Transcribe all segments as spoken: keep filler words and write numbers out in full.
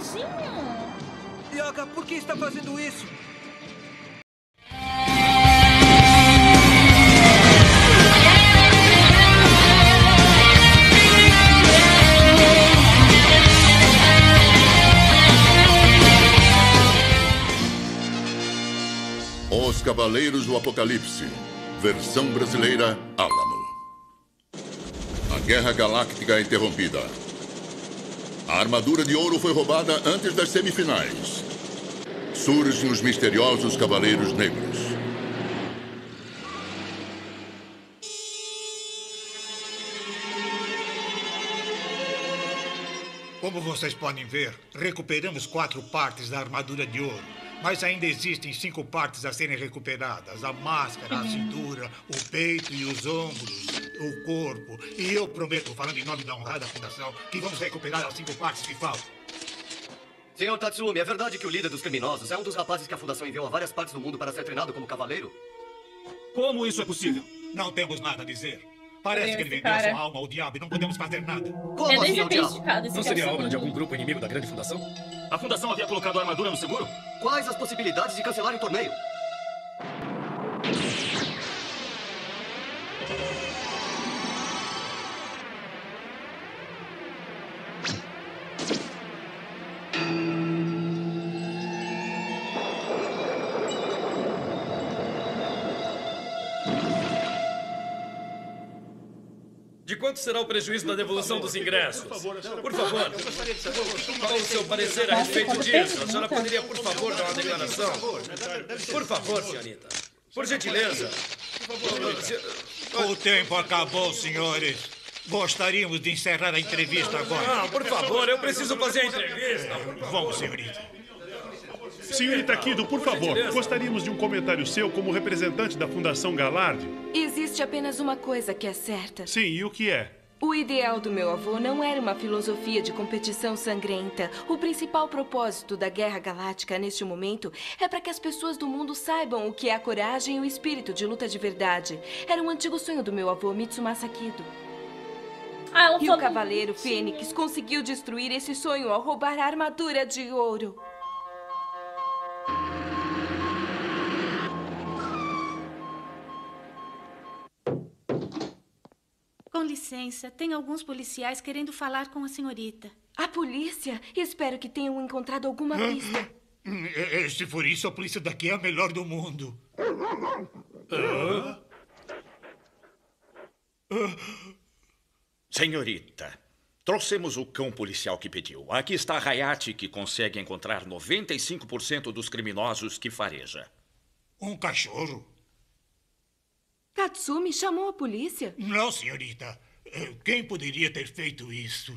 Tadinho. Yoga, por que está fazendo isso? Os Cavaleiros do Apocalipse. Versão brasileira, Álamo. A Guerra Galáctica é interrompida. A armadura de ouro foi roubada antes das semifinais. Surgem os misteriosos Cavaleiros Negros. Como vocês podem ver, recuperamos quatro partes da armadura de ouro. Mas ainda existem cinco partes a serem recuperadas. A máscara, a cintura, o peito e os ombros, o corpo. E eu prometo, falando em nome da honrada fundação, que vamos recuperar as cinco partes que faltam. Senhor Tatsumi, é verdade que o líder dos criminosos é um dos rapazes que a fundação enviou a várias partes do mundo para ser treinado como cavaleiro? Como isso é possível? Não temos nada a dizer. Parece que ele vendeu cara. sua alma ao diabo e não podemos fazer nada. Como É assim ao diabo? desopesticado esse Não seria cara. obra de algum grupo inimigo da grande fundação? A fundação havia colocado a armadura no seguro? Quais as possibilidades de cancelar o torneio? De quanto será o prejuízo da devolução dos ingressos? Por favor, qual o seu parecer a respeito disso? A senhora poderia, por favor, dar uma declaração? Por favor, senhorita. Por gentileza. O tempo acabou, senhores. Gostaríamos de encerrar a entrevista agora. Não, por favor, eu preciso fazer a entrevista. Vamos, senhorita. Senhorita Kido, por favor, gostaríamos de um comentário seu como representante da Fundação Galard. Existe apenas uma coisa que é certa. Sim, e o que é? O ideal do meu avô não era uma filosofia de competição sangrenta. O principal propósito da Guerra Galáctica neste momento é para que as pessoas do mundo saibam o que é a coragem e o espírito de luta de verdade. Era um antigo sonho do meu avô, Mitsumasa Kido. Ah, ela E o falou... Cavaleiro Fênix conseguiu destruir esse sonho ao roubar a armadura de ouro. Com licença, tem alguns policiais querendo falar com a senhorita. A polícia? Espero que tenham encontrado alguma pista. E- Se for isso, a polícia daqui é a melhor do mundo. Senhorita, trouxemos o cão policial que pediu. Aqui está a Hayate, que consegue encontrar noventa e cinco por cento dos criminosos que fareja. Um cachorro? Tatsumi chamou a polícia? Não, senhorita. Eh, Quem poderia ter feito isso?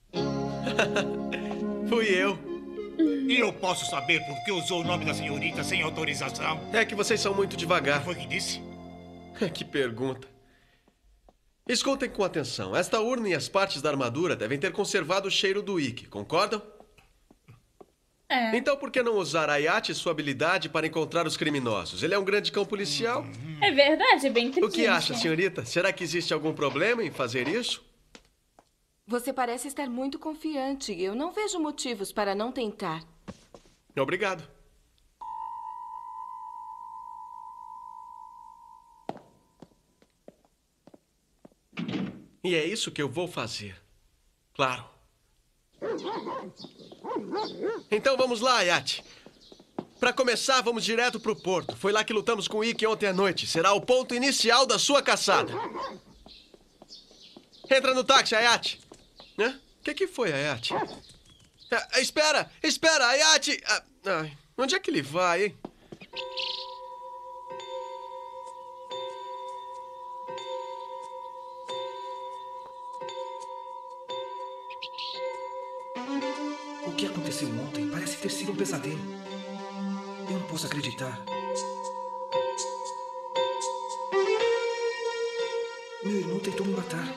Fui eu. E eu posso saber por que usou o nome da senhorita sem autorização? É que vocês são muito devagar. Foi que disse? Que pergunta. Escutem com atenção. Esta urna e as partes da armadura devem ter conservado o cheiro do Ikki, concordam? É. Então por que não usar Hayate e sua habilidade para encontrar os criminosos? Ele é um grande cão policial. É verdade, é bem O inteligente. que acha, senhorita? Será que existe algum problema em fazer isso? Você parece estar muito confiante. Eu não vejo motivos para não tentar. Obrigado. E é isso que eu vou fazer. Claro. Então vamos lá, Hayate. Para começar, vamos direto pro porto. Foi lá que lutamos com o Ikki ontem à noite. Será o ponto inicial da sua caçada. Entra no táxi, Hayate. Hã? O que, que foi, Hayate? Ah, espera! Espera, Hayate! Ah, ai, onde é que ele vai, hein? O que aconteceu ontem parece ter sido um pesadelo. Eu não posso acreditar. Meu irmão tentou me matar.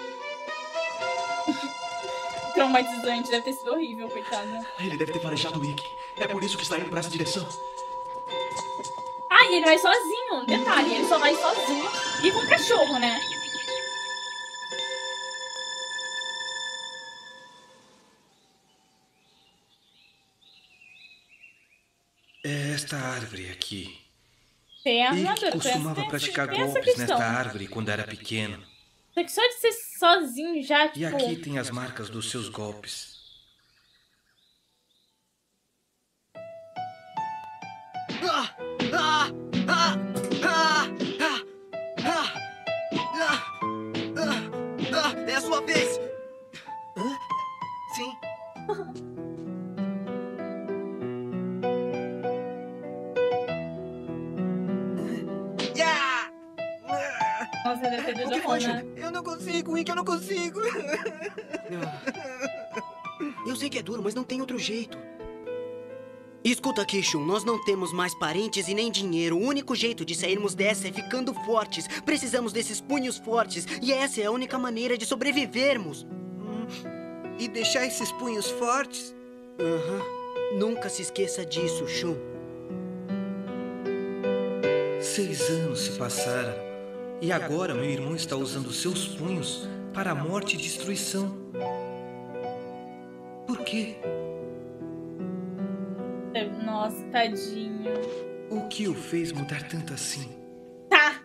Traumatizante, deve ter sido horrível, coitada. Ele deve ter farejado o Ikki. É por isso que está indo para essa direção. Ah, e ele vai sozinho. Detalhe, ele só vai sozinho e com o cachorro, né? É esta árvore aqui. Tem a Ike armadura. costumava praticar golpes nesta árvore quando era pequeno. Só que só de ser sozinho já, tipo... E aqui tem as marcas dos seus golpes. Ah! Ah! Ah! Ah! Ah! Ah! Ah! É a sua vez! Hã? Sim. Nossa, deve ter O que dado foi, ruim, né? Shun? Eu não consigo, Ike, eu não consigo. Eu sei que é duro, mas não tem outro jeito. Escuta aqui, Shun, nós não temos mais parentes e nem dinheiro. O único jeito de sairmos dessa é ficando fortes. Precisamos desses punhos fortes. E essa é a única maneira de sobrevivermos. Hum, e deixar esses punhos fortes? Aham. Uhum. Nunca se esqueça disso, Shun. Seis anos se passaram. E agora meu irmão está usando seus punhos para a morte e destruição. Por quê? Nossa, tadinho. O que o fez mudar tanto assim? Tá.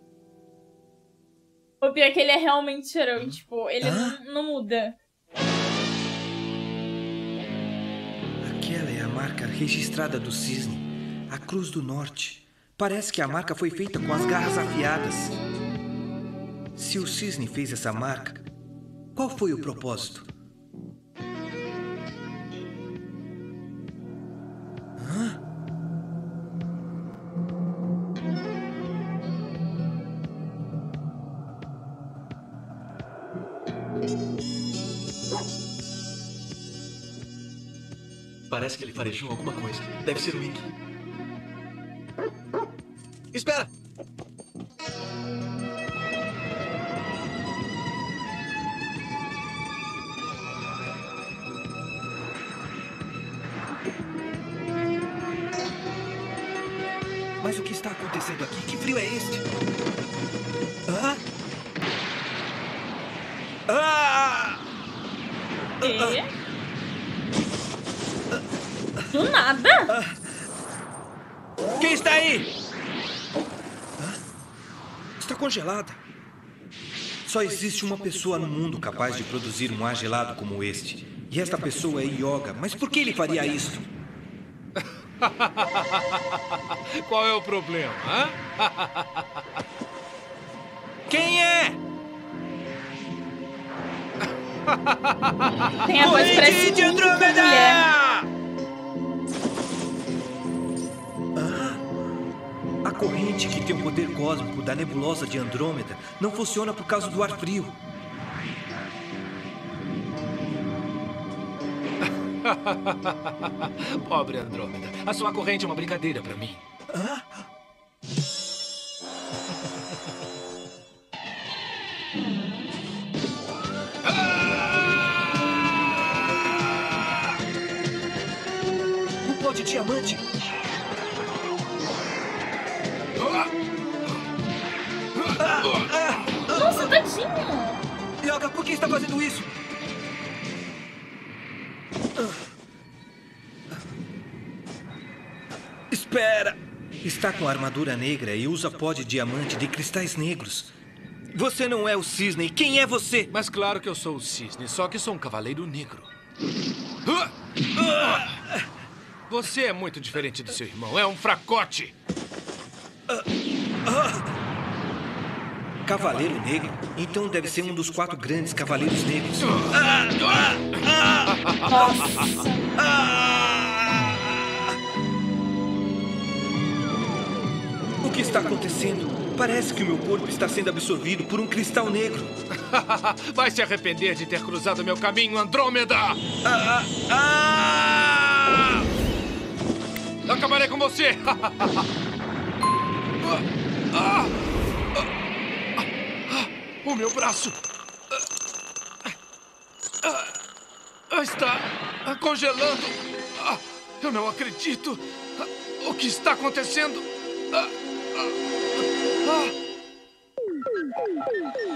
O pior é que ele é realmente chorão. Tipo, ele não, não muda. Aquela é a marca registrada do cisne. A Cruz do Norte. Parece que a marca foi feita com as garras afiadas. Se o cisne fez essa marca, qual foi o propósito? Hã? Parece que ele farejou alguma coisa. Deve ser o Ike. Espera! Mas o que está acontecendo aqui? Que frio é este? Hã? Ah! E? Do nada? Quem está aí? Hã? Está congelada. Só existe uma pessoa no mundo capaz de produzir um ar gelado como este. E esta pessoa é Yoga. Mas por que ele faria isso? Qual é o problema, hã? Quem é? Tem a voz Corrente de Andrômeda! Ah, a corrente que tem o poder cósmico da nebulosa de Andrômeda não funciona por causa do ar frio. Pobre Andrômeda. A sua corrente é uma brincadeira pra mim. Hã? O pó de diamante. Nossa, tadinho. Yoga, por que está fazendo isso? Espera! Está com a armadura negra e usa pó de diamante de cristais negros. Você não é o cisne. Quem é você? Mas claro que eu sou o cisne, só que sou um cavaleiro negro. Você é muito diferente do seu irmão. É um fracote. Cavaleiro negro? Então deve ser um dos quatro grandes cavaleiros negros. O que está acontecendo? Parece que o meu corpo está sendo absorvido por um cristal negro. Vai se arrepender de ter cruzado meu caminho, Andrômeda! Ah, ah, ah! Acabarei com você! ah, ah, o meu braço ah, ah, está congelando. Ah, eu não acredito. Ah, o que está acontecendo? Ah, ah, ah.